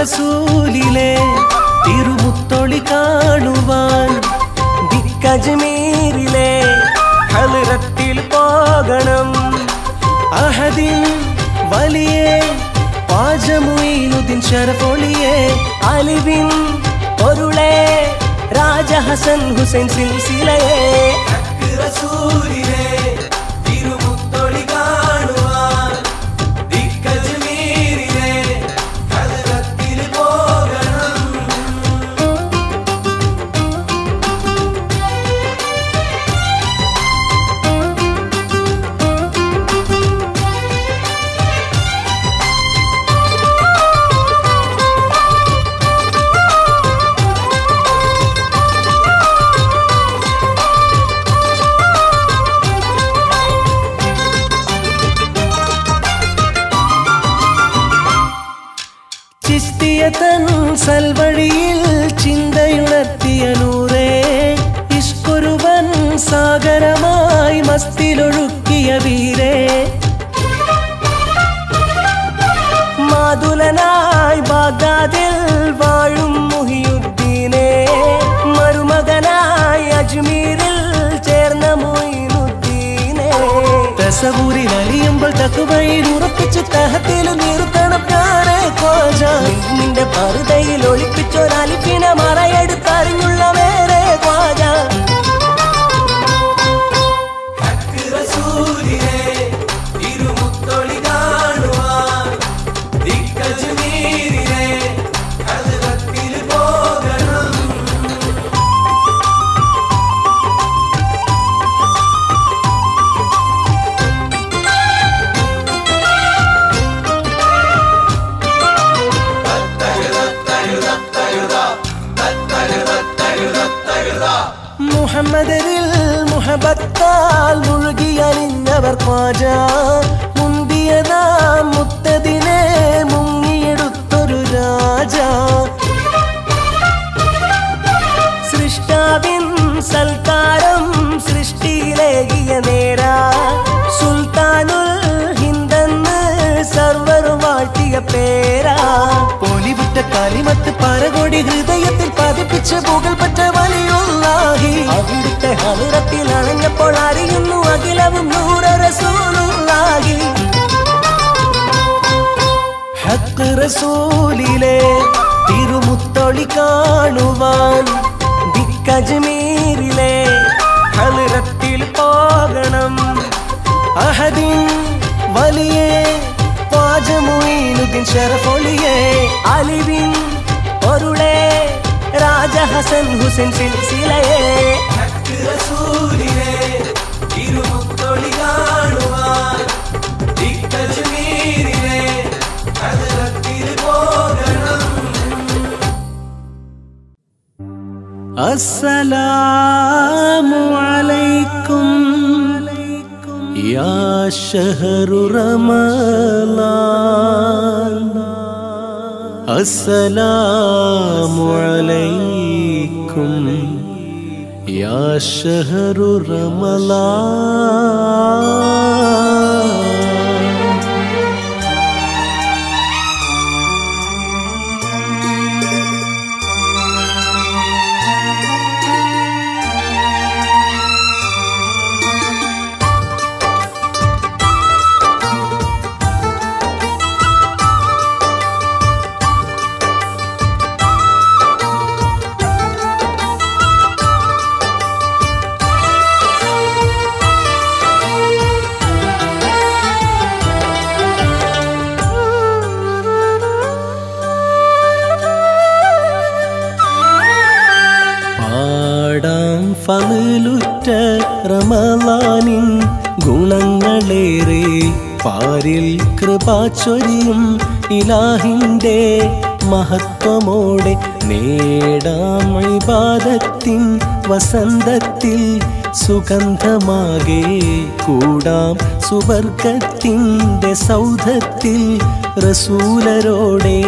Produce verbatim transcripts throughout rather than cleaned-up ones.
റസൂലിലെ തിരുമുത്തൊളി കാണുവാൻ ദിക്കജ്മീരിലെ ഹളറത്തിൽ പോകണം. അഹദിൻ വലിയേ ഖ്വാജ മുഈനുദ്ദീൻ ശരഫൊളിയേ അലിവിൻ പൊരുളേ രാജ ഹസൻ ഹുസൈൻ സിൽസിലയേ റസൂലിലെ തിരുമുത്തൊളി കാണുവാൻ ദിക്കജ്മീരിലെ ഹളറത്തിൽ പോകണം. ചിസ്തിയതൻ സൽവഴിയിൽ ചിന്തയുണർത്തിയ നൂറേ ഇഷ്കൊരുവൻ സാഗരമായി മസ്തിലൊഴുക്കിയ വീരേ മാതുലനായി ബാഗ്ദാദിൽ വാഴും മുഹിയുദ്ദീനേ മരുമകനായി അജ്മീരിൽ ചേർന്ന മുഈനുദ്ദീനേ തസവൂരിൽ അലിയുമ്പോൾ തഖ്വയിൽ ഉറപ്പിച്ചു തഹത്തിൽ നിർത്തണം ഞാനേ ഖ്വാജ നിന്റെ പർദയിൽ ഒളിപ്പിച്ചൊരലിഫിനെ മറയെടുത്തറിഞ്ഞുള്ള വേറെ ഖ്വാജ റസൂലിലെ തിരുമുത്തൊളി കാണുവാൻ ദിക്കജ്മീരിലെ ഹളറത്തിൽ പോകണം. മുഹമ്മദിൽ മുഹബത്താൽ മുഴുകിയലിഞ്ഞവർ ഖ്വാജ മുന്തിയതാ മുത്തതിനെ മുങ്ങിയെടുത്തൊരു രാജ സൃഷ്ടാവിൻ സൽക്കാരം സൃഷ്ടിയിലേകിയ നേരാ സുൽത്താനുൽ ഹിന്ദെന്ന് സർവർ വാഴ്ത്തിയ പേരാ പോലിവിട്ട കാലിമത്ത് പരകോടി ഹൃദയത്തിൽ പതിപ്പിച്ച പുകൾ പറ്റ വലിയുള്ളാഹി അവിടുത്തെ ഹളറത്തിൽ അണഞ്ഞപ്പോൾ അറിയുന്നു അഖിലവും നൂറ റസൂലുള്ളാഹി ഹഖ് റസൂലിലെ തിരുമുത്തൊളി കാണുവാൻ ദിക്കജ്മീരിലെ ഹളറത്തിൽ പോകണം. അഹദിൻ വലിയേ ഖ്വാജ മുഈനുദ്ദീൻ ശരഫൊളിയേ അലിവിൻ പൊരുളേ രാജ ഹസൻ ഹുസൈൻ സിൽസിലയേ റസൂലിലെ തിരുമുത്തൊളി കാണുവാൻ ദിക്കജ്മീരിലെ ഹളറത്തിൽ പോകണം. അസ്സലാമു അലൈക്കും യാ ശഹ്റു റമളാൻ അസ്സലാമു അലൈക്കും യാ ശഹ്റു റമളാൻ. ഫളിലുറ്റ റമളാനിൻ ഗുണങ്ങളേറെ പാരിൽ കൃപാചൊരിയും ഇലാഹിന്റെ മഹത്വമോടെ നേടാം ഇബാദത്തിൻ വസന്തത്തിൽ സുഗന്ധമാകെ കൂടാം സുബർക്കത്തിന്റെ സൗധത്തിൽ റസൂലരോടെ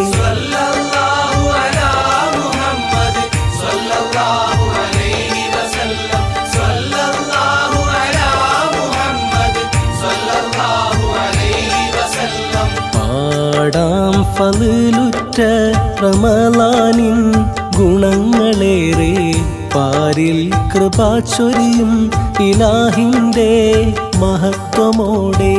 പാടാം ഫളിലുറ്റ റമളാനിൻ ഗുണങ്ങളേറെ പാരിൽ കൃപ ചൊരിയും ഇലാഹിന്റെ മഹത്വമോടെ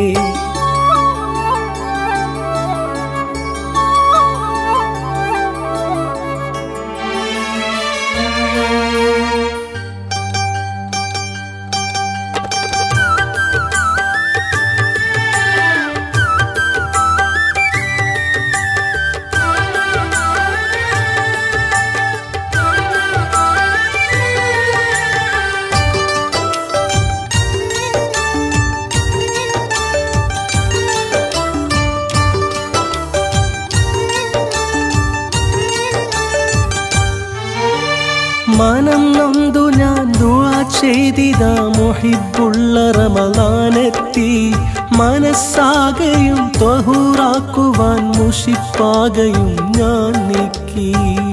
മനം നൊന്തു ഞാൻ ദുആ ചെയ്തിതാ മുഹിബ്ബുള്ള റമളാനെത്തി മനസ്സാകെയും ത്വഹൂറാക്കുവാൻ മുഷിപ്പാകയും ഞാൻ നീക്കി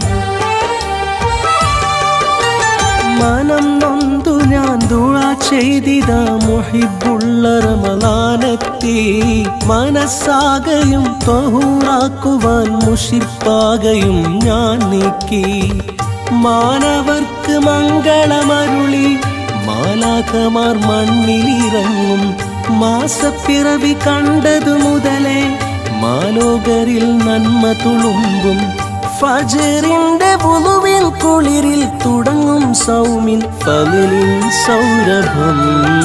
മനം നൊന്തു ഞാൻ ദുആ ചെയ്തിതാ മുഹിബ്ബുള്ള റമളാനെത്തി മനസ്സാകെയും ത്വഹൂറാക്കുവാൻ മുഷിപ്പാകയും ഞാൻ നീക്കി മാനവർക്ക് മംഗളമരുളി മാലാഖമാർ മണ്ണിലിറങ്ങും മാസപ്പിറവി കണ്ടതു മുതലേ മാലോകരിൽ നന്മ തുളുമ്പും ഫജ്റിന്റെ വുളുവിൻ കുളിരിൽ തുടങ്ങും സൗമിൻ ഫളിലിൻ സൗരഭം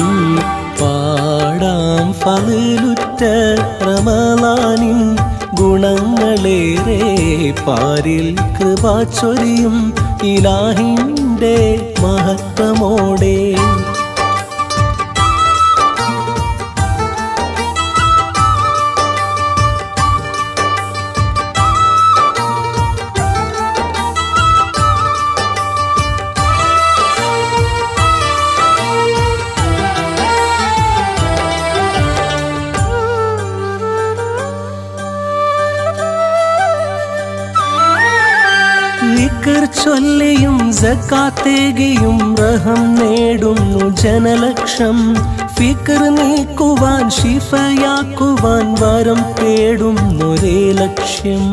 പാടാം ഫളിലുറ്റ റമളാനിൻ ഗുണങ്ങളേറെ പാരിൽ കൃപ ചൊരിയും ഇലാഹിന്റെ മഹത്വമോടെ ദിക്ർ ചൊല്ലിയും സകാത്തേകിയും റഹം നേടുന്നു ജനലക്ഷം ഫിക്ർ നീക്കുവാൻ ശിഫയാക്കുവാൻ വരം തേടുന്നൊരേ ലക്ഷ്യം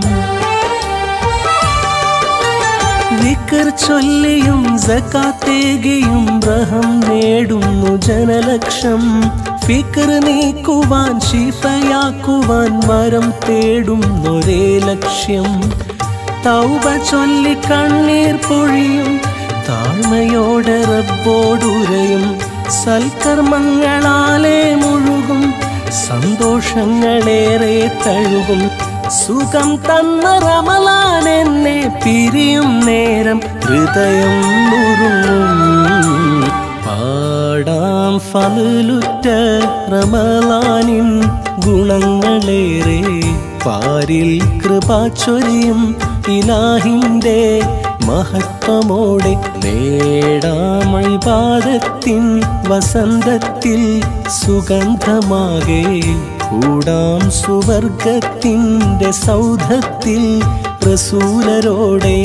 ദിക്ർ ചൊല്ലിയും സകാത്തേകിയും റഹം നേടുന്നു ജനലക്ഷം ഫിക്ർ നീക്കുവാൻ ശിഫയാക്കുവാൻ വരം തേടുന്നൊരേ ലക്ഷ്യം തൗബ ചൊല്ലി കണ്ണീർ പൊഴിയും താഴ്മയോടെ റബ്ബോടുരയും സൽക്കർമ്മങ്ങളാലേ മുഴുകും സന്തോഷങ്ങളേറെ തഴുകും സുഖം തന്ന റമളാൻ എന്നെ പിരിയും നേരം ഹൃദയം നുറുങ്ങും പാടാം ഫളുലുറ്റ റമളാനിൻ ഗുണങ്ങളേറെ പാരിൽ കൃപ ചൊരിയും ഇലാഹിന്റെ മഹത്വമോടെ നേടാം ഇബാദത്തിൻ വസന്തത്തിൽ സുഗന്ധമാകെ കൂടാം സുവർഗത്തിന്റെ സൗധത്തിൽ റസൂലരോടെ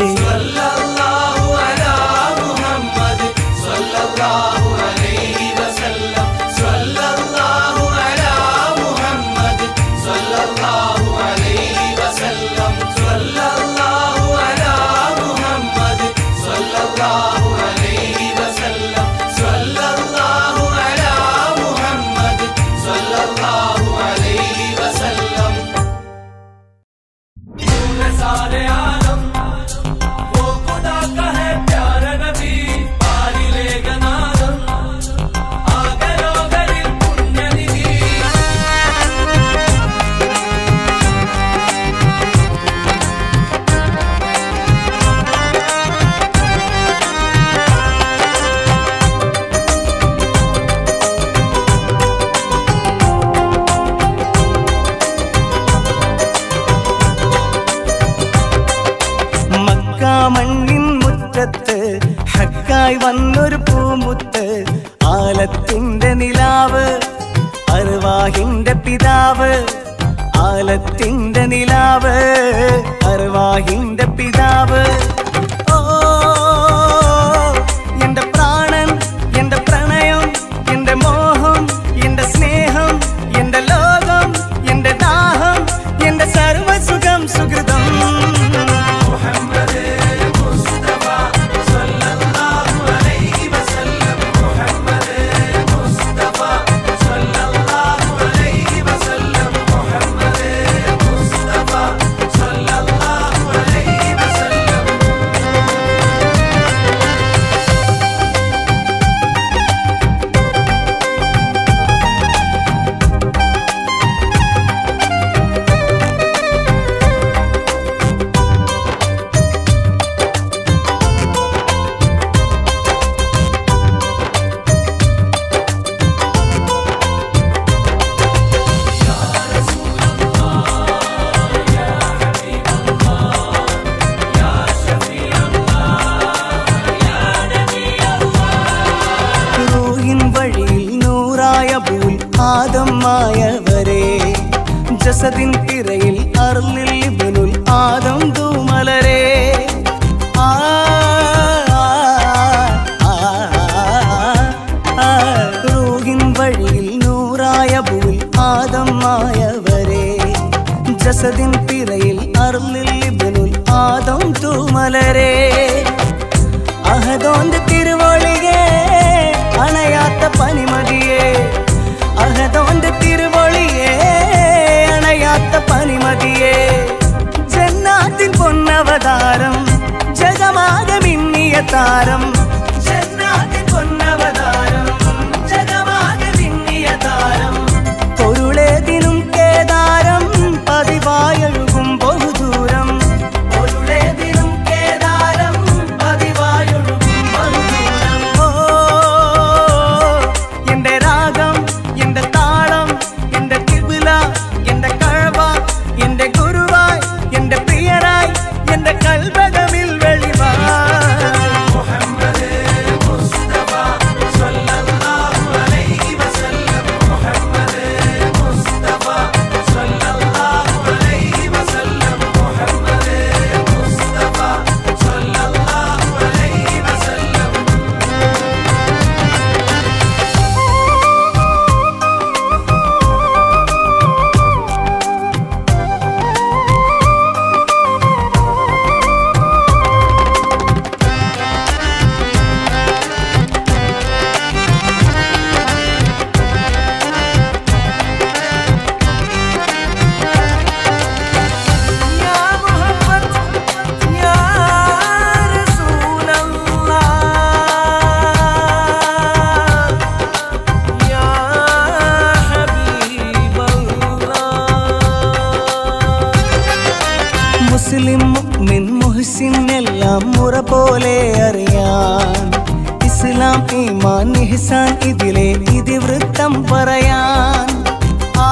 മണ്ണിൻ മുറ്റത്ത് ഹക്കായി വന്നൊരു പൂമുത്ത് ആലത്തിന്റെ നിലാവ് അർവാഹിന്റെ പിതാവ് ആലത്തിന്റെ നിലാവ് അർവാഹിന്റെ പിതാവ് ഓ എന്റെ പ്രാണൻ എന്റെ പ്രണയം എന്റെ മോഹം എന്റെ സ്നേഹം എന്റെ ലോകം എന്റെ ദാഹം എന്റെ സർവസുഖം സുഹൃതം ആയവരെ ജസദിൻ തിരയിൽ അർളിൽ ഇബ്നുൽ ആദം തൂമലരെ റൂഹിൻ വഴിയിൽ നൂറായ ബുൽ ആദം ആയവരെ ജസദിൻ തിരയിൽ അർളിൽ ഇബ്നുൽ ആദം തൂമലരെ അഹദോന്റെ തിരുവൊളിയെ അണയാത്ത പനിമതിയെ അഹദോന്റെ തിരുവൊളിയെ അണയാത്ത പനിമതിയെ ജന്നാത്തിൻ പൊന്നവതാരം ജഗമാകെ മിന്നിയ താരം ജന്നാത്തിൻ പൊന്നവതാരം ജഗമാകെ മിന്നിയ താരം പൊരുളേതിനും കേദാരം പതിവായൊഴുകും ബഹുദൂരം പൊരുളേതിനും കേദാരം പതിവായൊഴുകും ബഹുദൂരം ഓ എന്റെ രാഗം എന്റെ താളം എന്റെ കിബില എന്റെ കഅബ എന്റെ ഗുരുവായി എന്റെ പ്രിയനായി എന്റെ കൽബകമിൽ വെളിവായി മുഹമ്മദ് മുസ്തഫ സ്വല്ലല്ലാഹു അലൈഹി വസല്ലം മുഹമ്മദ് മുസ്തഫ സ്വല്ലല്ലാഹു അലൈഹി വസല്ലം മുഹമ്മദ് മുസ്തഫ സ്വല്ലല്ലാഹു അലൈഹി വസല്ലം يا محمد يا رسول الله يا حبيب الله മുസ്ലിം മുഅ്മിൻ മുഹ്സിൻ എല്ലാം മുറ പോലെ അറിയാൻ ഇസ്ലാം ഈമാൻ ഇഹ്സാൻ ഇതിലെ ഇതിവൃത്തം പറയാൻ ആ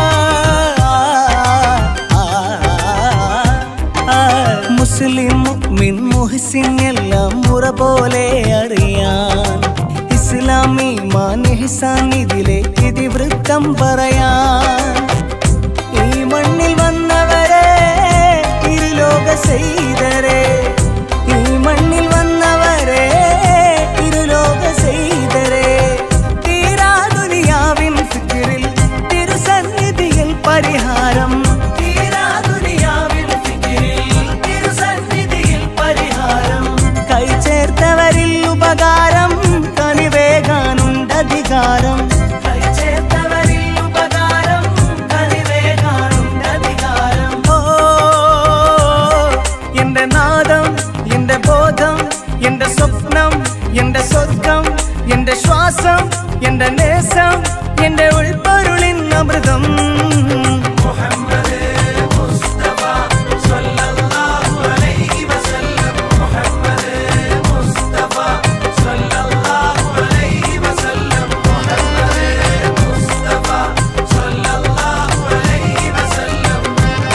മുസ്ലിം മുഅ്മിൻ മുഹ്സിൻ എല്ലാം മുറ പോലെ അറിയാൻ ഇസ്ലാം ഈമാൻ ഇഹ്സാൻ ഇതിലെ ഇതിവൃത്തം പറയാൻ ഈ മണ്ണിൽ വന്നവരെ ഇരുലോക ചെയ്തരെ ഈ മണ്ണിൽ വന്നവരെ ഇരുലോക ചെയ്തരെ തീരാ ദുനിയാവിൻ ഫിക്റിൽ തിരുസന്നിധിയിൽ പരിഹാരം തീരാ ദുനിയാവിൻ ഫിക്റിൽ തിരുസന്നിധിയിൽ പരിഹാരം കൈ ചേർത്തവരിൽ ഉപകാരം കനിവേകാനുണ്ടധികാരം കൈ ചേർത്തവരിൽ ഉപകാരം കനിവേകാനുണ്ടധികാരം ഓ എന്റെ നാദം എന്റെ ബോധം എന്റെ സ്വപ്നം എന്റെ സ്വർഗം എന്റെ ശ്വാസം എന്റെ നേസം എന്റെ ഉൾപ്പൊരുളിൻ അമൃതം മുഹമ്മദ് മുസ്തഫ സ്വല്ലല്ലാഹു അലൈഹി വസല്ലം മുഹമ്മദ് മുസ്തഫ സ്വല്ലല്ലാഹു അലൈഹി വസല്ലം മുഹമ്മദ് മുസ്തഫ സ്വല്ലല്ലാഹു അലൈഹി വസല്ലം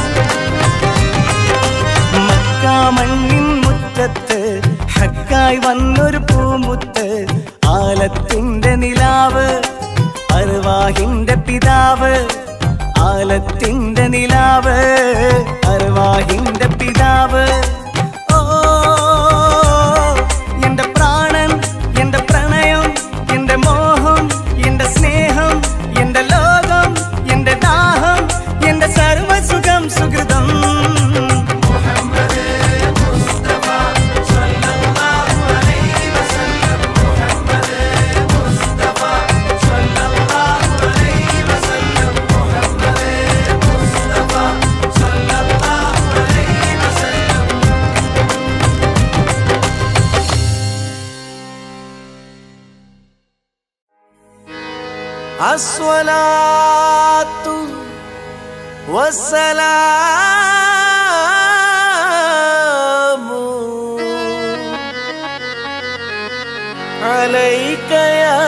മക്ക മണ്ണിൻ മുറ്റത്ത് ഹക്കായി വന്നൊരു പൂമുത്ത് ആലത്തിന്റെ നിലാവ് അർവാഹിന്റെ പിതാവ് ആലത്തിന്റെ നിലാവ് അർവാഹിന്റെ പിതാവ് ഓ എന്റെ പ്രാണൻ എന്റെ പ്രണയം എന്റെ മോഹം എന്റെ സ്നേഹം എന്റെ ലോകം എന്റെ ദാഹം എന്റെ സർവസുഖം സുഹൃതം മുഹമ്മദ് മുസ്തഫ സ്വല്ലല്ലാഹു അലൈഹി വസല്ലം മുഹമ്മദ് മുസ്തഫ സ്വല്ലല്ലാഹു അലൈഹി വസല്ലം മുഹമ്മദ് മുസ്തഫ സ്വല്ലല്ലാഹു അലൈഹി വസല്ലം الصلاة والسلام عليك يا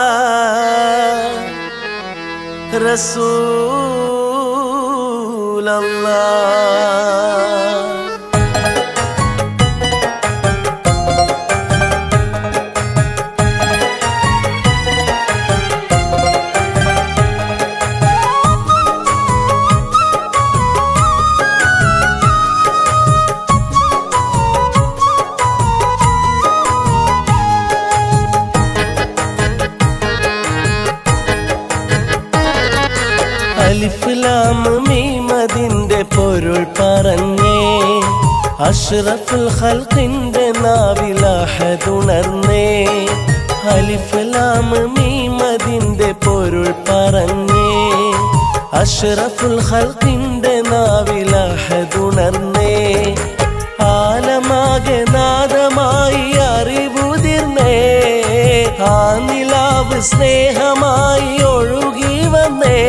رسول الله അലിഫ് ലാം മീം അതിന്റെ പൊരുൾ പറഞ്ഞേ അഷ്റഫുൽ ഖൽഖിന്റെ നാവിൽ അഹദുണർന്നേ അലിഫ് ലാം മീം അതിന്റെ പൊരുൾ പറഞ്ഞേ അഷ്റഫുൽ ഖൽഖിന്റെ നാവിൽ അഹദുണർന്നേ ആലമാകെ നാദമായി അറിവുതിർന്നേ ആ നിലാവ് സ്നേഹമായി ഒഴുകി വന്നേ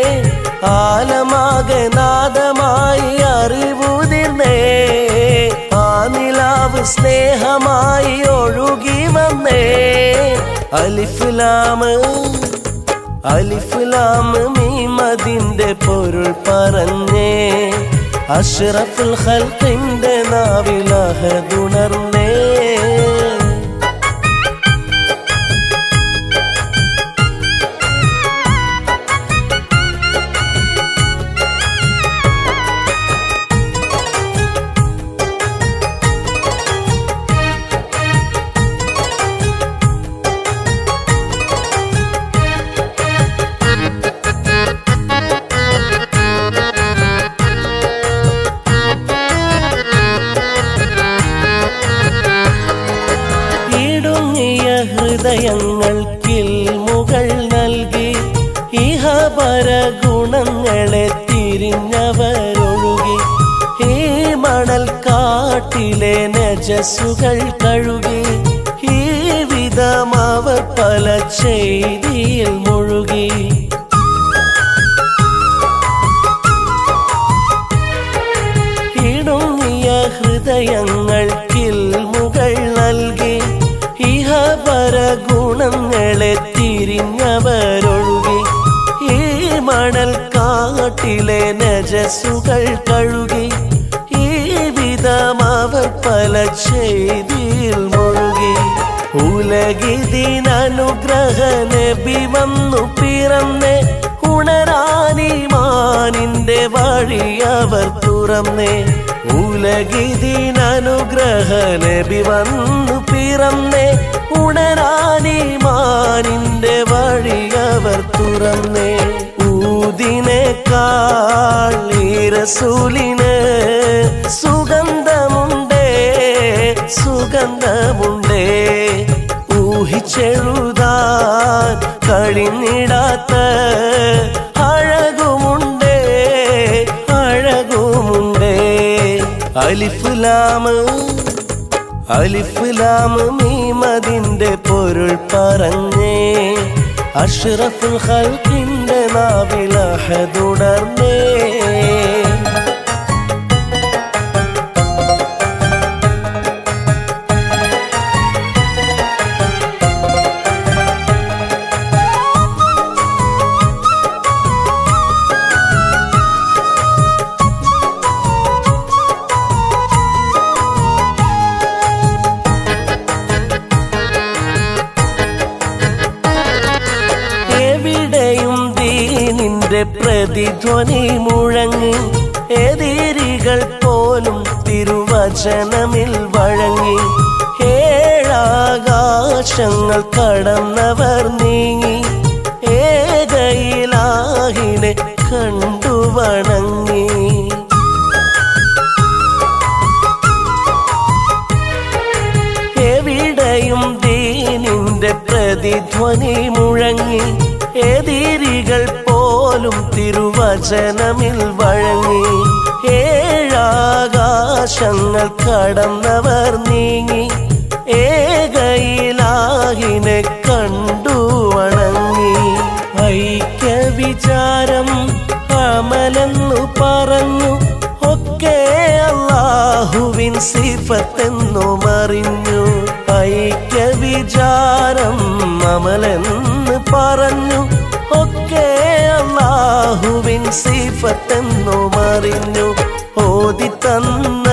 ആലമാകെ നാദമായി അറിവുതിർന്നേ ആ നിലാവ് സ്നേഹമായി ഒഴുകി വന്നേ അലിഫ് ലാം അലിഫ് ലാം മീം അതിന്റെ പൊരുൾ പറഞ്ഞേ അഷ്റഫുൽ ഖൽഖിന്റെ നാവിൽ അഹദുണർന്നേ ഹൃദയങ്ങൾക്കിൽ മുകൾ നൽകി ഇഹപര ഗുണങ്ങളെ തിരിഞ്ഞവരൊഴുകി ഈ മണൽ കാട്ടിലെ നജസുകൾ കഴുകി ഈ വിധമവർ പല ചെയ്തിയിൽ മുഴുകി ഇടുങ്ങിയ ഹൃദയങ്ങൾക്കിൽ മുകൾ നൽകി ഇഹപര ഗുണങ്ങളെ തിരിഞ്ഞവരൊഴുകി ഈ മണൽ കാട്ടിലെ നജസുകൾ കഴുകി ഈ വിധമവർ പല ചെയ്തിയിൽ മുഴുകി ഉലകിതിനനുഗ്രഹ നബി വന്നു പിറന്നേ ഉണരാനിമാനിന്റെ വഴി അവർ തുറന്നേ ഉലകിതിനനുഗ്രഹ നബി വന്നു പിറന്നേ ഉണരാനിമാനിന്റെ വഴി അവർ തുറന്നേ ഊദിനേക്കാൾ ഈ റസൂലിന് സുഗന്ധമുണ്ടേ സുഗന്ധമുണ്ടേ ഊഹിച്ചെഴുതാൻ കഴിഞ്ഞിടാത്ത അഴകുമുണ്ടേ അഴകുമുണ്ടേ അലിഫ് ലാം അലിഫ് ലാം മീം അതിന്റെ പൊരുൾ പറഞ്ഞേ അഷ്റഫുൽ ഖൽഖിന്റെ നാവിൽ അഹദുണർന്നേ പ്രതിധ്വനി മുഴങ്ങി എതിരികൾ പോലും തിരുവചനമിൽ വഴങ്ങി ഏഴാകാശങ്ങൾ കടന്നവർ നീങ്ങി ഏകയിലാഹിനെ കണ്ടു വണങ്ങി എവിടെയും ദീനിന്റെ പ്രതിധ്വനി മുഴങ്ങി എതിരികൾ പോലും തിരുവചനമിൽ വഴങ്ങി ഏഴാകാശങ്ങൾ കടന്നവർ നീങ്ങി ഏകയിലാഹിനെ കണ്ടു വണങ്ങി ഐക്യ വിചാരം അമലെന്നു പറഞ്ഞു ഒക്കെ അല്ലാഹുവിൻ സിഫത്തെന്നു മറിഞ്ഞു ഐക്യ വിചാരം അമലെന്ന് പറഞ്ഞു ഒക്കെ അല്ലാഹുവിൻ സിഫത്തെന്നു മറിഞ്ഞു ഓതി തന്ന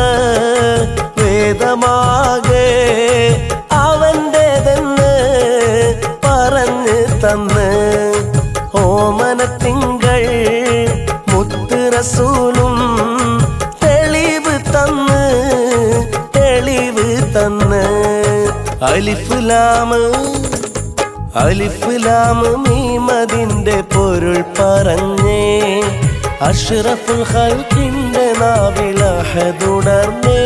വേദമാകെ അവൻ്റെതെന്ന് പറഞ്ഞു തന്ന് ഓമനത്തിങ്കൾ മുത്ത് റസൂലും തെളിവ് തന്ന് തെളിവ് തന്ന് അലിഫ് ലാം അലിഫ് ലാം മീം അതിന്റെ പൊരുൾ പറഞ്ഞേ അഷ്റഫുൽ ഖൽഖിന്റെ നാവിൽ അഹദുണർന്നേ.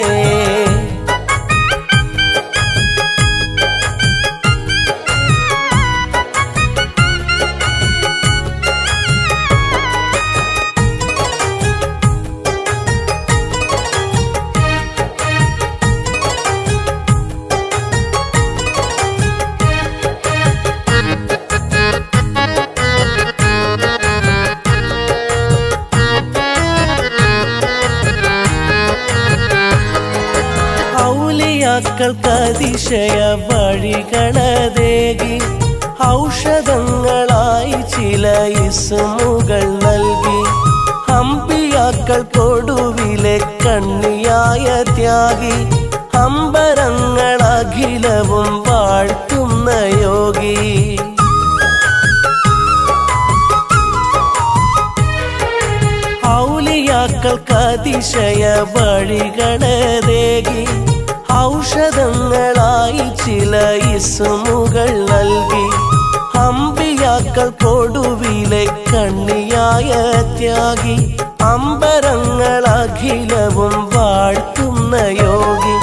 ഔലിയാക്കൾക്കതിശയ വഴികളതേകി ഔഷധങ്ങളായി ചില ഇസ്മുകൾ നൽകി അമ്പിയാക്കൾക്കൊടുവിലെ കണ്ണിയായ ത്യാഗി അമ്പരങ്ങളഖിലവും വാഴ്ത്തുന്ന യോഗി. ഔലിയാക്കൾക്കതിശയ വഴികളതേകി ഔഷധങ്ങളായി ചില ഇസ്മുകൾ നൽകി അമ്പിയാക്കൾക്കൊടുവിലെ കണ്ണിയായ ത്യാഗി അമ്പരങ്ങളഖിലവും വാഴ്ത്തുന്ന യോഗി.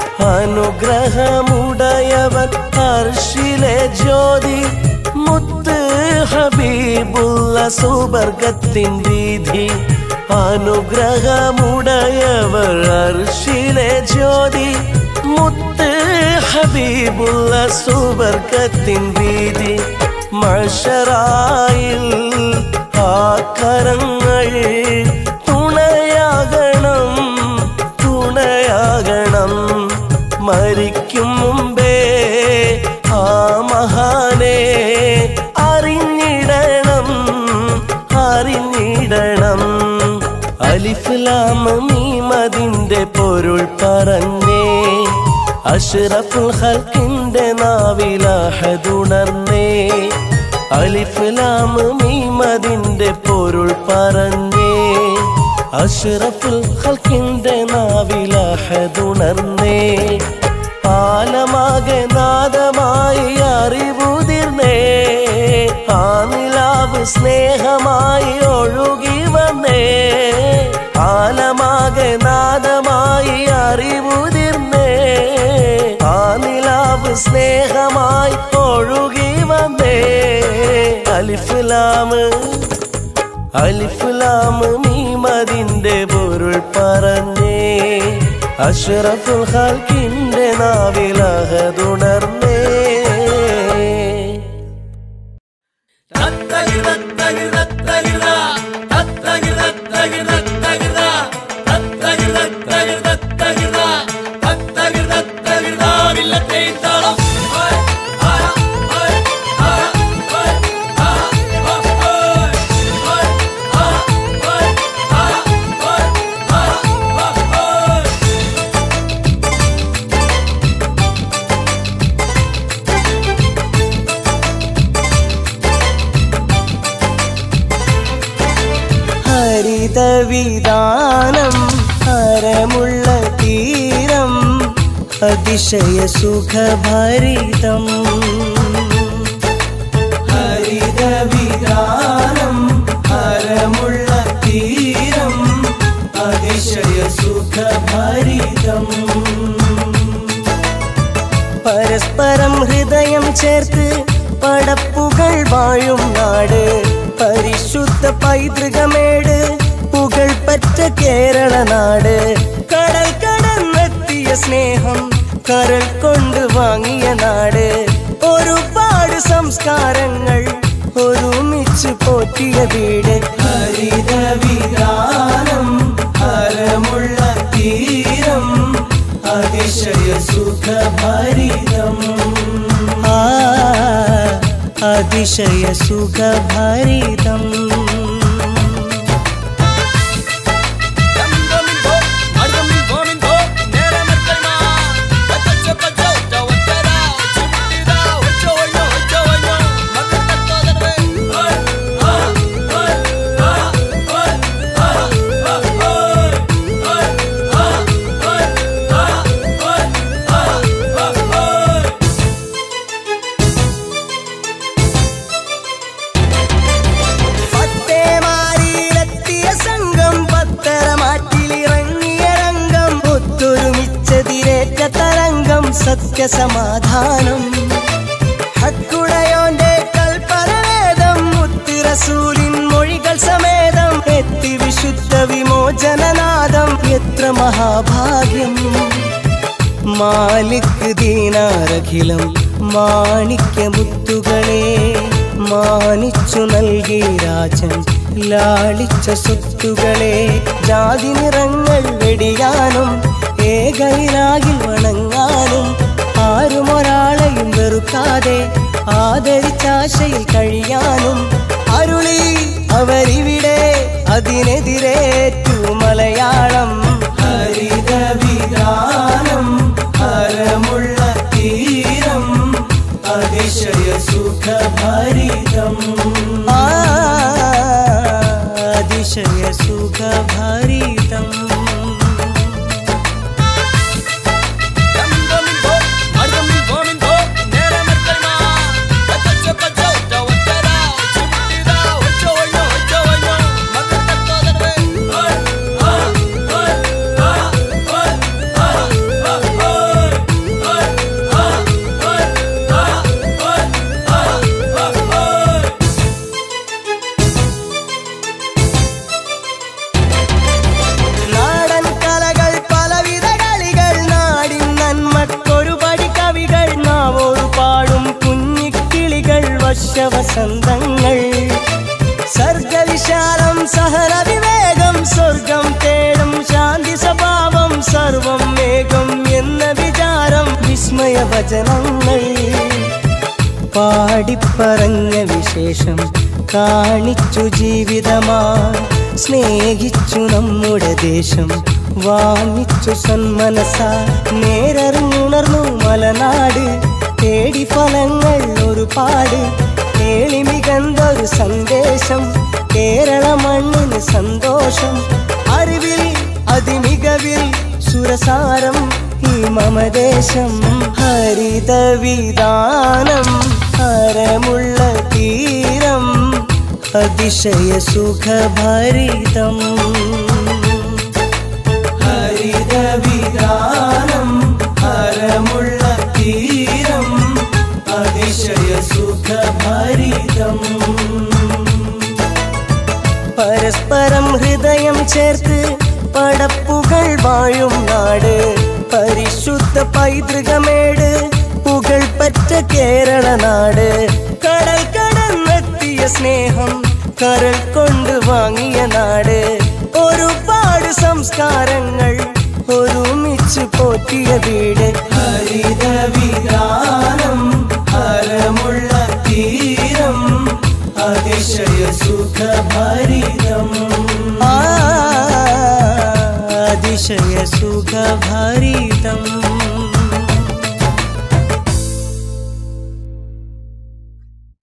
അനുഗ്രഹമുടയവൻ അർശിലെ ജ്യോതി മുത്ത് ഹബീബുള്ള സുബർഗത്തിൻ വീഥി. അനുഗ്രഹമുടയവർ അർശിലെ ജ്യോതി മുത്ത് ഹബീബുള്ള സുബർഗത്തിൻ വീഥി. മഅ്ശറായിൽ ആ കരങ്ങൾ തുണയാകണം തുണയാകണം. മരിക്കും മുമ്പേ ആ മഹാനെ അറിഞ്ഞിടണം അറിഞ്ഞിടണം. അലിഫ് ലാം മീം അതിന്റെ പൊരുൾ പറഞ്ഞേ. അഷ്റഫുൽ ഖൽഖിന്റെ നാവിൽ അഹദുണർന്നേ. അലിഫ് ലാം മീം അതിന്റെ പൊരുൾ പറഞ്ഞേ. അഷ്റഫുൽ ഖൽഖിന്റെ നാവിൽ അഹദുണർന്നേ. ആലമാകെ നാദമായി അറിവുതിർന്നേ. ആ നിലാവ് സ്നേഹമായി ഒഴുകി വന്നേ. ആലമാകെ നാദമായി അറിവുതിർന്നേ. ആ നിലാവ് സ്നേഹമായി ഒഴുകി വന്നേ. അലിഫ് ലാം അലിഫ് ലാം മീം അതിന്റെ പൊരുൾ പറഞ്ഞേ. അഷ്റഫുൽ ഖൽഖിന്റെ നാവിൽ അഹദുണർന്നേ. ഹരിതവിതാനം ഹരമുള്ള തീരം അതിശയ സുഖഭരിതം. ഹരിതവിതാനം ഹരമുള്ള തീരം അതിശയ സുഖഭരിതം. പരസ്പരം ഹൃദയം ചേർത്ത് പടപ്പുകൾ വാഴും നാട്. പരിശുദ്ധ പൈതൃകമേട് പുകൾപറ്റ കേരള നാട്. കടൽ കടന്നെത്തിയ സ്നേഹം കരൾ കൊണ്ട് വാങ്ങിയ നാട്. ഒരുപാട് സംസ്കാരങ്ങൾ ഒരുമിച്ച് പോറ്റിയ വീട്. ഹരിതവിതാനം ഹരമുള്ള തീരം അതിശയ സുഖഭരിതം. ആ അതിശയ സുഖഭരിതം. Fuck നിത്യസമാധാനം. ഹക്കുടയോന്റെ കൽപ്പനവേദം മുത്ത് റസൂലിൻ മൊഴികൾ സമേതം എത്തി വിശുദ്ധ വിമോചനനാദം. എത്ര മഹാഭാഗ്യം! മാലിക് ദീനാരഖിലം മാണിക്യമുത്തുകളെ മാനിച്ചു നൽകി രാജൻ ലാളിച്ച സ്വത്തുകളെ. ജാതി നിറങ്ങൾ വെടിയാനും ഏകയിലാകിൽ വണങ്ങാനും ആരും ഒരാളെയും വെറുക്കാതെ ആദരിച്ചാശയിൽ കഴിയാനും അരുളി അവരിവിടെ അതിനെതിരേറ്റു മലയാളം. ഹരിതവിധാനം ഹരമുള്ള തീരം അതിശയ സുഖഭരിതം. അതിശയ സുഖഭരിതം. വസന്തങ്ങൾ സർഗവിശാലം സഹന വിവേകം സ്വർഗം തേടും ശാന്തി സ്വഭാവം സർവം മേഘം എന്ന വിചാരം വിസ്മയ വചനങ്ങൾ പാടിപ്പറഞ്ഞ വിശേഷം കാണിച്ചു ജീവിതമാ സ്നേഹിച്ചു നമ്മുടെ ദേശം വാങ്ങിച്ചു സന്മനസ നേരറിഞ്ഞുണർന്നു മലനാട് തേടി ഫലങ്ങൾ ഒരുപാട് കേളിമികന്തൊരു സന്ദേശം കേരള മണ്ണിന് സന്തോഷം അറിവിൽ അതിമികവിൽ സുരസാരം ഈ മമദേശം ഹരിതവിധാനം ഹരമുള്ള തീരം അതിശയ സുഖഭരിതം ഹരിതവിധാനം ഹരമുള്ള തീരം അതിശയ സുഖഭരിതം പരസ്പരം ഹൃദയം ചേർത്ത് പടപ്പുകൾ വാഴും നാട് പരിശുദ്ധ പൈതൃകമേട് പുകൾ പറ്റ കേരള നാട് കടൽ കടന്നെത്തിയ സ്നേഹം കരൾ കൊണ്ട് വാങ്ങിയ നാട് ഒരുപാട് സംസ്കാരങ്ങൾ ഒരുമിച്ച് പോറ്റിയ വീട് ഹരിതവിധാനം ഹരമുള്ള തീരം അതിശയ സുഖഭരിതം അതിശയ സുഖഭരിതം